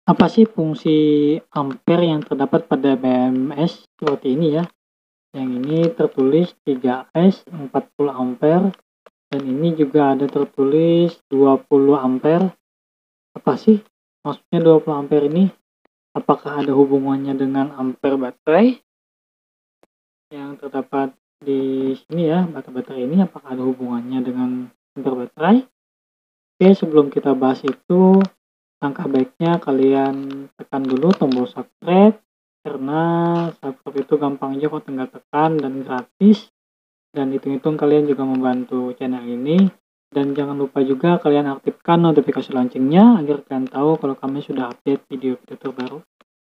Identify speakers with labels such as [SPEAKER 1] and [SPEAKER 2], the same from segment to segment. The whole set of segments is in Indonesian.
[SPEAKER 1] Apa sih fungsi ampere yang terdapat pada BMS seperti ini ya? Yang ini tertulis 3S 40 ampere dan ini juga ada tertulis 20 ampere. Apa sih maksudnya 20 ampere ini? Apakah ada hubungannya dengan ampere baterai yang terdapat di sini ya, baterai ini apakah ada hubungannya dengan ampere baterai? Oke, sebelum kita bahas itu, langkah baiknya kalian tekan dulu tombol subscribe karena subscribe itu gampang aja kok, tinggal tekan dan gratis, dan hitung-hitung kalian juga membantu channel ini. Dan jangan lupa juga kalian aktifkan notifikasi loncengnya agar kalian tahu kalau kami sudah update video-video terbaru.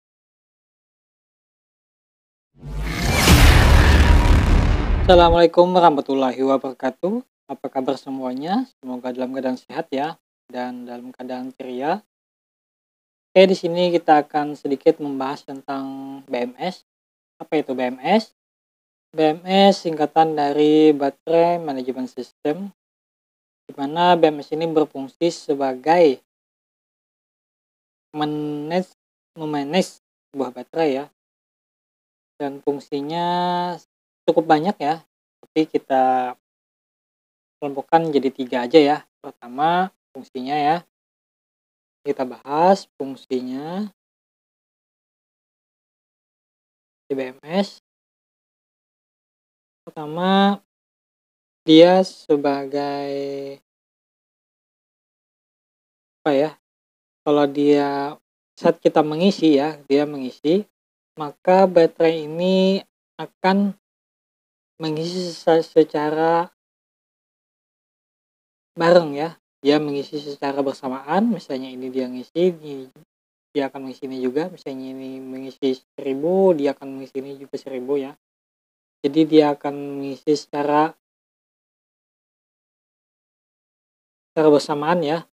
[SPEAKER 1] Assalamualaikum warahmatullahi wabarakatuh. Apa kabar semuanya? Semoga dalam keadaan sehat ya dan dalam keadaan ceria. Oke, di sini kita akan sedikit membahas tentang BMS. Apa itu BMS? BMS singkatan dari Baterai Management System, di mana BMS ini berfungsi sebagai memanage sebuah baterai ya. Dan fungsinya cukup banyak ya, tapi kita kelompokkan jadi 3 aja ya. Pertama, fungsinya ya. Kita bahas fungsinya di BMS. Pertama, dia sebagai apa ya? Kalau dia saat kita mengisi ya, dia mengisi, maka baterai ini akan mengisi secara bareng ya. Dia mengisi secara bersamaan, misalnya ini dia ngisi, dia akan mengisi ini juga, misalnya ini mengisi 1000, dia akan mengisi ini juga 1000 ya. Jadi dia akan mengisi secara bersamaan ya.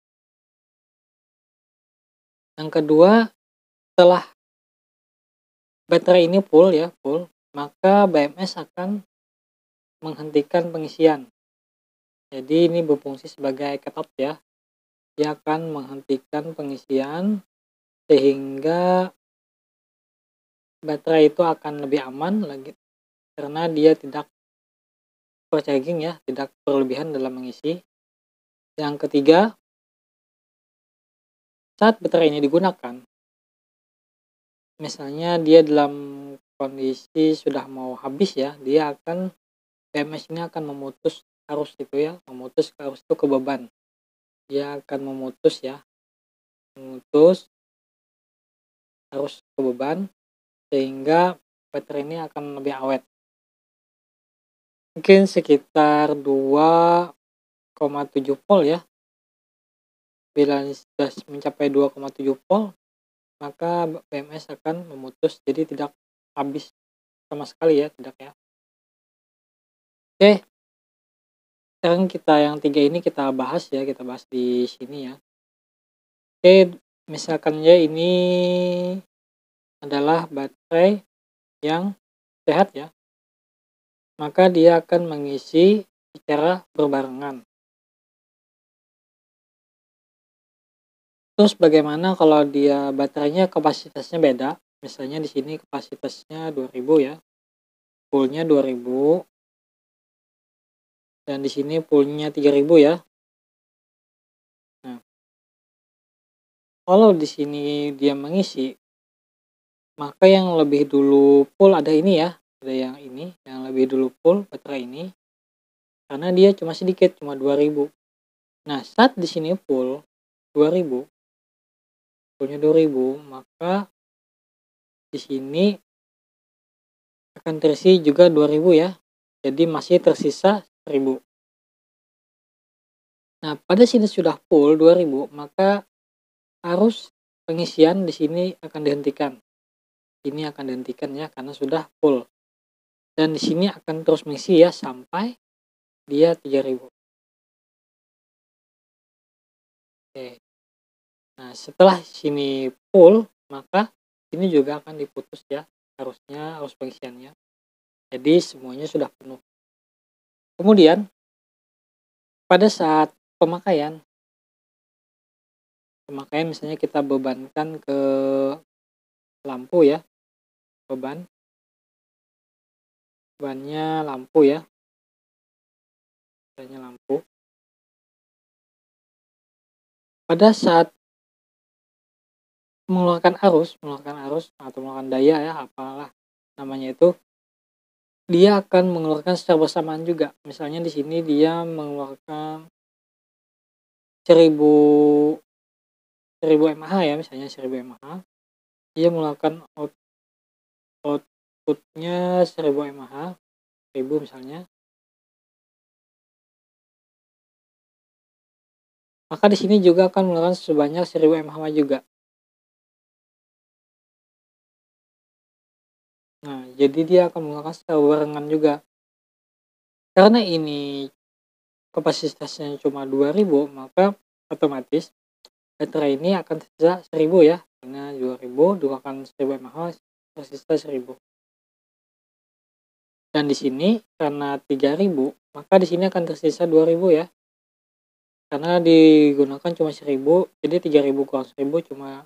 [SPEAKER 1] Yang kedua, setelah baterai ini full, maka BMS akan menghentikan pengisian. Jadi ini berfungsi sebagai cut off ya. Dia akan menghentikan pengisian sehingga baterai itu akan lebih aman lagi karena dia tidak overcharging ya, tidak berlebihan dalam mengisi. Yang ketiga, saat baterai ini digunakan, misalnya dia dalam kondisi sudah mau habis ya, BMS ini akan memutus arus itu ya, memutus arus itu ke beban. Dia akan memutus arus ke beban sehingga baterai ini akan lebih awet. Mungkin sekitar 2,7 volt ya. Bila sudah mencapai 2,7 volt, maka BMS akan memutus, jadi tidak habis sama sekali ya, tidak ya. Oke, sekarang kita yang 3 ini kita bahas di sini ya. Oke, misalkan ya ini adalah baterai yang sehat ya, maka dia akan mengisi secara berbarengan. Terus bagaimana kalau dia baterainya kapasitasnya beda? Misalnya di sini kapasitasnya 2000 ya, fullnya 2000, dan di sini fullnya 3000 ya. Nah, kalau di sini dia mengisi, maka yang lebih dulu full ada ini ya, ada yang ini, yang lebih dulu full baterai ini, karena dia cuma sedikit, cuma 2000. Nah, saat di sini full 2000, fullnya 2000, maka di sini akan terisi juga 2000 ya. Jadi masih tersisa 1000. Nah, pada sini sudah full 2000, maka arus pengisian di sini akan dihentikan. Ini akan dihentikan ya karena sudah full. Dan di sini akan terus mengisi ya sampai dia 3000. Oke. Nah, setelah sini full, maka ini juga akan diputus ya arus pengisiannya. Jadi semuanya sudah penuh. Kemudian pada saat pemakaian Makanya misalnya kita bebankan ke lampu ya, bebannya lampu ya, misalnya lampu. Pada saat mengeluarkan arus atau mengeluarkan daya ya, apalah namanya itu, dia akan mengeluarkan secara bersamaan juga. Misalnya di sini dia mengeluarkan 1000 mAh ya, misalnya 1000 mAh. Dia mengeluarkan outputnya 1000 mAh, 1000 misalnya. Maka di sini juga akan mengeluarkan sebanyak 1000 mAh juga. Nah, jadi dia akan mengeluarkan secara barengan juga. Karena ini kapasitasnya cuma 2000, maka otomatis baterai ini akan tersisa 1000 ya. Karena 2000 dikeluarkan 1000 mAh tersisa 1000. Dan di sini karena 3000, maka di sini akan tersisa 2000 ya. Karena digunakan cuma 1000, jadi 3000 kurang 1000 cuma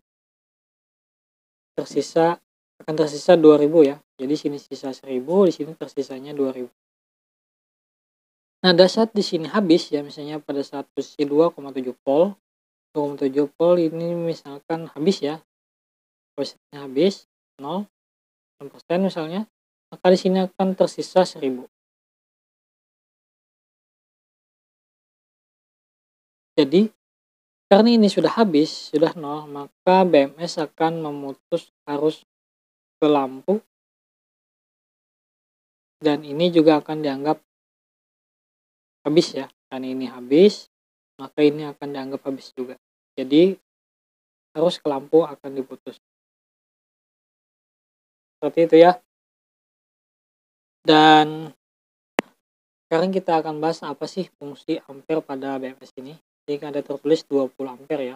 [SPEAKER 1] akan tersisa 2000 ya. Jadi sini sisa 1000, di sini tersisanya 2000. Nah, pada saat di sini habis ya, misalnya pada saat posisi 2,7 volt, 2,7 volt ini misalkan habis ya, posisinya habis 0% misalnya, maka di sini akan tersisa 1000. Jadi karena ini sudah habis, sudah 0, maka BMS akan memutus arus ke lampu, dan ini juga akan dianggap habis ya. Karena ini habis, maka ini akan dianggap habis juga. Jadi arus ke lampu akan diputus. Seperti itu ya. Dan sekarang kita akan bahas apa sih fungsi ampere pada BMS ini. Jadi ada tertulis 20 ampere ya.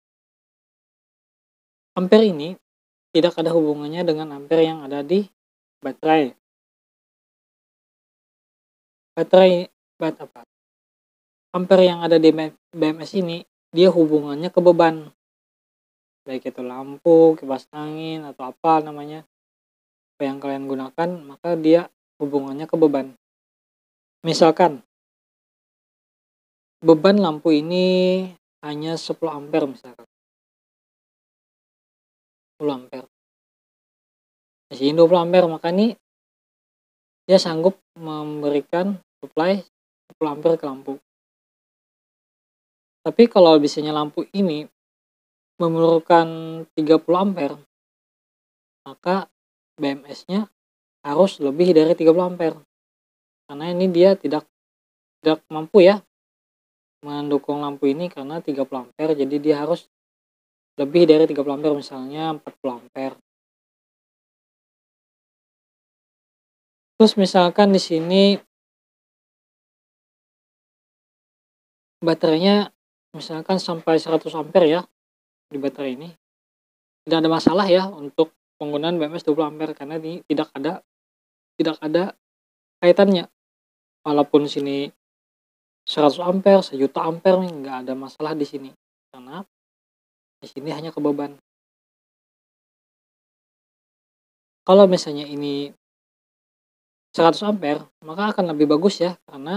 [SPEAKER 1] Ampere ini tidak ada hubungannya dengan ampere yang ada di baterai. Ampere yang ada di BMS ini, dia hubungannya ke beban. Baik itu lampu, kipas angin, atau apa namanya, apa yang kalian gunakan, maka dia hubungannya ke beban. Misalkan beban lampu ini hanya 10 ampere misalkan. 10 ampere. Di sini 20 ampere, maka ini dia sanggup memberikan supply 10 ampere ke lampu. Tapi kalau biasanya lampu ini memerlukan 30 ampere, maka BMS-nya harus lebih dari 30 ampere. Karena ini dia tidak mampu ya mendukung lampu ini karena 30 ampere, jadi dia harus lebih dari 30 ampere, misalnya 40 ampere. Terus misalkan di sini baterainya misalkan sampai 100 ampere ya di baterai ini. Tidak ada masalah ya untuk penggunaan BMS 20 ampere karena ini tidak ada kaitannya. Walaupun sini 100 ampere, 1.000.000 ampere nih, nggak ada masalah di sini. Karena di sini hanya ke beban. Kalau misalnya ini 100 ampere, maka akan lebih bagus ya, karena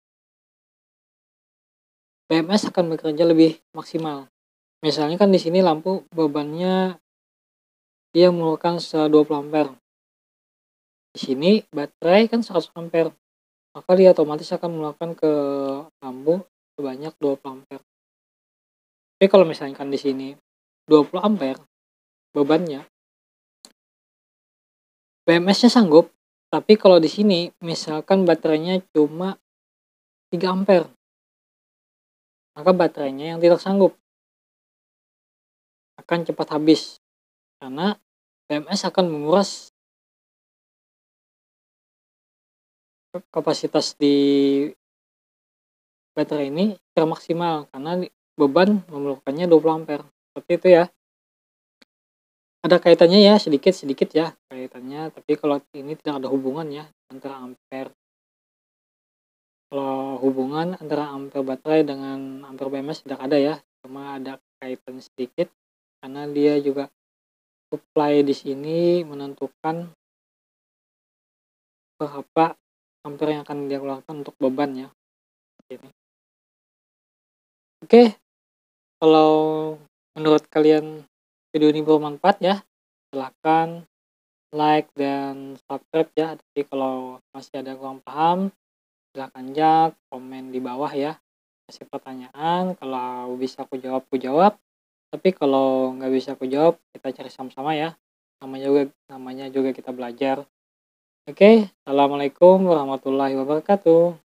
[SPEAKER 1] BMS akan bekerja lebih maksimal. Misalnya kan di sini lampu bebannya dia mengeluarkan 20 ampere. Di sini baterai kan 100 ampere, maka dia otomatis akan mengeluarkan ke lampu sebanyak 20 ampere. Tapi kalau misalkan di sini 20 ampere bebannya, BMS-nya sanggup, tapi kalau di sini misalkan baterainya cuma 3 ampere, maka baterainya yang tidak sanggup, akan cepat habis karena BMS akan menguras kapasitas di baterai ini secara maksimal karena beban memerlukannya 20 ampere. Seperti itu ya. Ada kaitannya ya, sedikit ya kaitannya, tapi kalau ini tidak ada hubungan ya antara ampere. Kalau hubungan antara ampere baterai dengan ampere BMS tidak ada ya, cuma ada keterkaitan sedikit karena dia juga supply di sini menentukan berapa ampere yang akan dia keluarkan untuk beban ya. Ini. Oke, kalau menurut kalian video ini bermanfaat ya, silahkan like dan subscribe ya. Tapi kalau masih ada kurang paham, silahkan aja komen di bawah ya. Kasih pertanyaan, kalau bisa aku jawab. Tapi kalau nggak bisa aku jawab, kita cari sama-sama ya. Namanya juga kita belajar. Oke, assalamualaikum warahmatullahi wabarakatuh.